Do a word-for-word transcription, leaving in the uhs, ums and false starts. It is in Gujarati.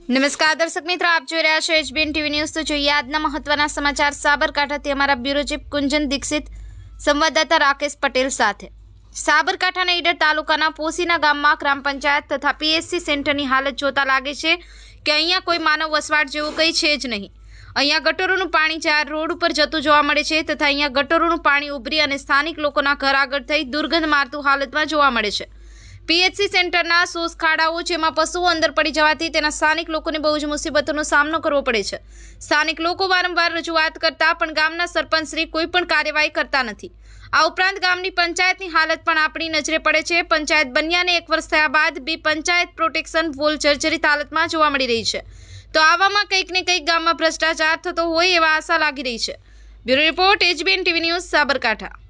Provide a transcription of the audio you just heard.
નમસ્કાર દર્શક મિત્રો, આપ જોઈ રહ્યા છો એચબીએન ટીવી ન્યૂઝ। તો જોઈએ આજના મહત્વના સમાચાર સાબરકાંઠાથી અમારા બ્યુરો ચીફ કુંજન દીક્ષિત સંવાદદાતા રાકેશ પટેલ સાથે। સાબરકાંઠાના ઈડર તાલુકાના પોસીના ગામમાં ગ્રામ પંચાયત તથા પીએચસી સેન્ટરની હાલત જોતા લાગે છે કે અહીંયા કોઈ માનવ વસવાટ જેવું કંઈ છે જ નહીં। અહીંયા ગટરોનું પાણી ચાર રોડ ઉપર જતું જોવા મળે છે તથા અહીંયા ગટરોનું પાણી ઉભરી અને સ્થાનિક લોકોના ઘર આગળ થઈ દુર્ગંધ મારતું હાલતમાં જોવા મળે છે। પીએચસી સેન્ટરના સોસ ખાડાઓ જેમાં પશુઓ અંદર પડી જવાથી તેના સ્થાનિક લોકોને બહુ જ મુસીબતોનો સામનો કરવો પડે છે। સ્થાનિક લોકો વારંવાર રજૂઆત કરતા પણ ગામના સરપંચશ્રી કોઈ પણ કાર્યવાહી કરતા નથી। આ ઉપરાંત ગામની પંચાયતની હાલત પણ આપણી નજરે પડે છે। પંચાયત બન્યાને એક વર્ષ થયા બાદ બી પંચાયત પ્રોટેક્શન વોલ જર્જરિત હાલતમાં જોવા મળી રહી છે। તો આવામાં કંઈક ને કંઈક ગામમાં ભ્રષ્ટાચાર થતો હોય એવા આશા લાગી રહી છે। Bureau report, HBN TV news, Sabarkantha.